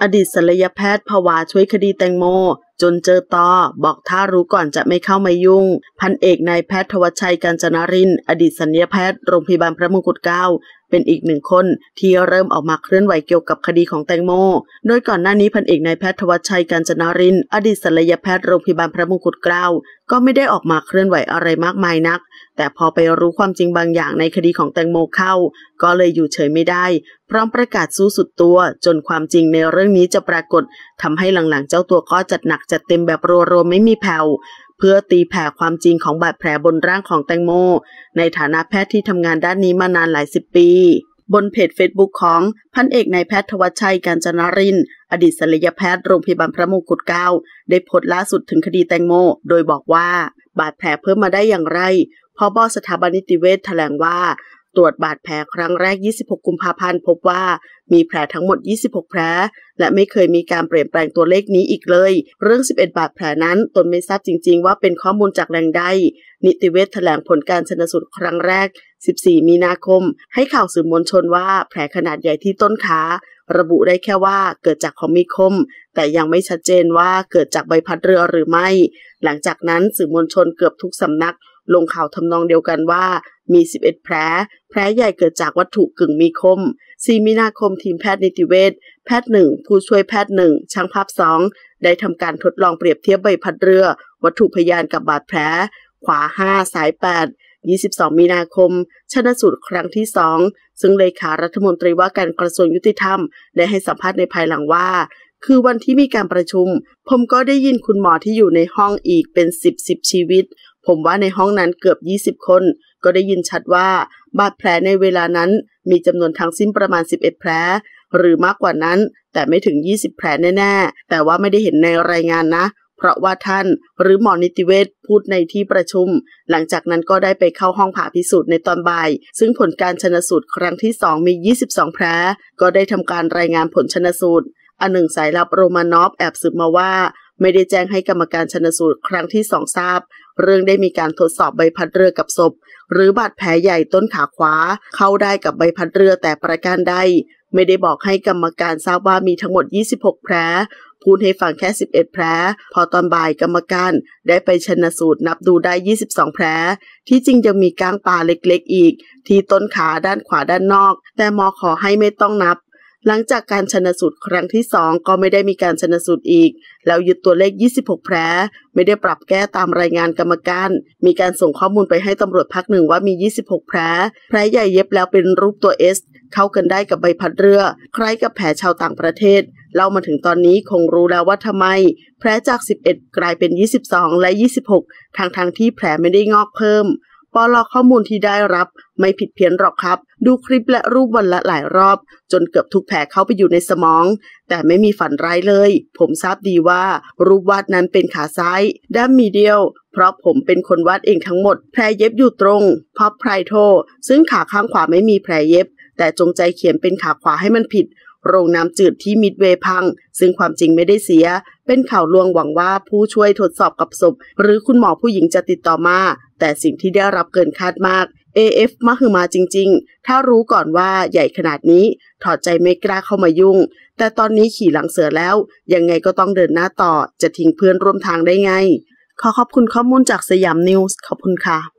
ดีตศัลยแพทย์ผวาช่วยคดีแตงโมจนเจอตอบอกถ้ารู้ก่อนจะไม่เข้ามายุ่งพันเอกนายแพทย์ธวัชชัยกาญจนารินทร์อดีตศัลยแพทย์โรงพยาบาลพระมงกุฎเกล้าเป็นอีกหนึ่งคนที่เริ่มออกมาเคลื่อนไหวเกี่ยวกับคดีของแตงโมโดยก่อนหน้านี้พันเอกนายแพทย์ธวัชชัยกาญจนารินทร์อดีตศัลยแพทย์โรงพยาบาลพระมงกุฎเกล้าก็ไม่ได้ออกมาเคลื่อนไหวอะไรมากมายนักแต่พอไปรู้ความจริงบางอย่างในคดีของแตงโมเข้าก็เลยอยู่เฉยไม่ได้พร้อมประกาศสู้สุดตัวจนความจริงในเรื่องนี้จะปรากฏทำให้หลังๆเจ้าตัวก็จัดหนักจัดเต็มแบบรัวๆไม่มีแผ่วเพื่อตีแผ่ความจริงของบาดแผลบนร่างของแตงโมในฐานะแพทย์ที่ทำงานด้านนี้มานานหลายสิบปีบนเพจ Facebook ของพันเอกนายแพทย์ธวัชชัยกาญจนารินทร์อดีตศัลยแพทย์โรงพยาบาลพระมงกุฎเกล้าได้โพสต์ล่าสุดถึงคดีแตงโมโดยบอกว่าบาดแผลเพิ่มมาได้อย่างไรผบ.สถาบันนิติเวชแถลงว่าตรวจบาดแผลครั้งแรก26กุมภาพันธ์พบว่ามีแผลทั้งหมด26แผลและไม่เคยมีการเปลี่ยนแปลงตัวเลขนี้อีกเลยเรื่อง11บาดแผลนั้นตนไม่ทราบจริงๆว่าเป็นข้อมูลจากแหล่งใดนิติเวชแถลงผลการชันสูตรครั้งแรก14มีนาคมให้ข่าวสื่อมวลชนว่าแผลขนาดใหญ่ที่ต้นขาระบุได้แค่ว่าเกิดจากของมีคมแต่ยังไม่ชัดเจนว่าเกิดจากใบพัดเรือหรือไม่หลังจากนั้นสื่อมวลชนเกือบทุกสำนักลงข่าวทำนองเดียวกันว่ามี11แผลใหญ่เกิดจากวัตถุกึ่งมีคม4มีนาคมทีมแพทย์นิติเวชแพทย์1ผู้ช่วยแพทย์1ช่างภาพ2ได้ทำการทดลองเปรียบเทียบใบพัดเรือวัตถุพยานกับบาดแผลขวา5สาย8 22มีนาคมชันสูตรครั้งที่2ซึ่งเลขารัฐมนตรีว่าการกระทรวงยุติธรรมได้ให้สัมภาษณ์ในภายหลังว่าคือวันที่มีการประชุมผมก็ได้ยินคุณหมอที่อยู่ในห้องอีกเป็น10ชีวิตผมว่าในห้องนั้นเกือบ20คนก็ได้ยินชัดว่าบาดแผลในเวลานั้นมีจำนวนทั้งสิ้นประมาณ11แผลหรือมากกว่านั้นแต่ไม่ถึง20แผลแน่ๆแต่ว่าไม่ได้เห็นในรายงานนะเพราะว่าท่านหรือหมอนิติเวชพูดในที่ประชุมหลังจากนั้นก็ได้ไปเข้าห้องผ่าพิสูจน์ในตอนบ่ายซึ่งผลการชันสูตรครั้งที่2มี22แผลก็ได้ทำการรายงานผลชันสูตรอันหนึ่งสายลับโรมานอฟแอบสืบมาว่าไม่ได้แจ้งให้กรรมการชันสูตรครั้งที่2ทราบเรื่องได้มีการทดสอบใบพัดเรือกับศพหรือบาดแผลใหญ่ต้นขาขวาเข้าได้กับใบพัดเรือแต่ประการใดไม่ได้บอกให้กรรมการทราบว่ามีทั้งหมด26แผลพูดให้ฟังแค่11แผลพอตอนบ่ายกรรมการได้ไปชันสูตรนับดูได้22แผลที่จริงยังมีก้างปลาเล็กๆอีกที่ต้นขาด้านขวาด้านนอกแต่หมอขอให้ไม่ต้องนับหลังจากการชันสูตรครั้งที่2ก็ไม่ได้มีการชันสูตรอีกแล้วยึดตัวเลข26แผลไม่ได้ปรับแก้ตามรายงานกรรมการมีการส่งข้อมูลไปให้ตำรวจภาค1ว่ามี26แผลใหญ่เย็บแล้วเป็นรูปตัว S เข้ากันได้กับใบพัดเรือคล้ายกับแผลชาวต่างประเทศเล่ามาถึงตอนนี้คงรู้แล้วว่าทำไมแผลจาก11กลายเป็น22และ26ทั้งที่แผลไม่ได้งอกเพิ่มปล.ข้อมูลที่ได้รับไม่ผิดเพี้ยนหรอกครับดูคลิปและรูปวันละหลายรอบจนเกือบทุกแผลเข้าไปอยู่ในสมองแต่ไม่มีฝันร้ายเลยผมทราบดีว่ารูปวาดนั้นเป็นขาซ้ายด้านมีเดียวเพราะผมเป็นคนวาดเองทั้งหมดแผลเย็บอยู่ตรงพับไพรโทซึ่งขาข้างขวาไม่มีแผลเย็บแต่จงใจเขียนเป็นขาขวาให้มันผิดโรงน้ำจืดที่มิดเวย์พังซึ่งความจริงไม่ได้เสียเป็นข่าวลวงหวังว่าผู้ช่วยทดสอบกับศพหรือคุณหมอผู้หญิงจะติดต่อมาแต่สิ่งที่ได้รับเกินคาดมาก AF มหึมาจริงๆถ้ารู้ก่อนว่าใหญ่ขนาดนี้ถอดใจไม่กล้าเข้ามายุ่งแต่ตอนนี้ขี่หลังเสือแล้วยังไงก็ต้องเดินหน้าต่อจะทิ้งเพื่อนร่วมทางได้ไงขอขอบคุณข้อมูลจากสยามนิวส์ขอบคุณค่ะ